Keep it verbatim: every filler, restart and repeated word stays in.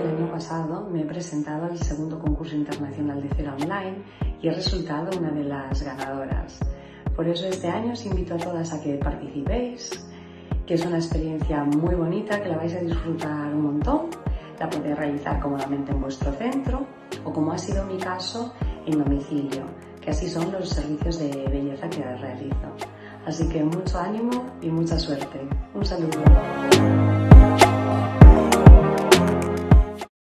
que el año pasado me he presentado al segundo concurso internacional de cera online y he resultado una de las ganadoras. Por eso este año os invito a todas a que participéis, que es una experiencia muy bonita, que la vais a disfrutar un montón. La podéis realizar cómodamente en vuestro centro o, como ha sido mi caso, en domicilio, que así son los servicios de belleza que realizo. Así que mucho ánimo y mucha suerte. Un saludo.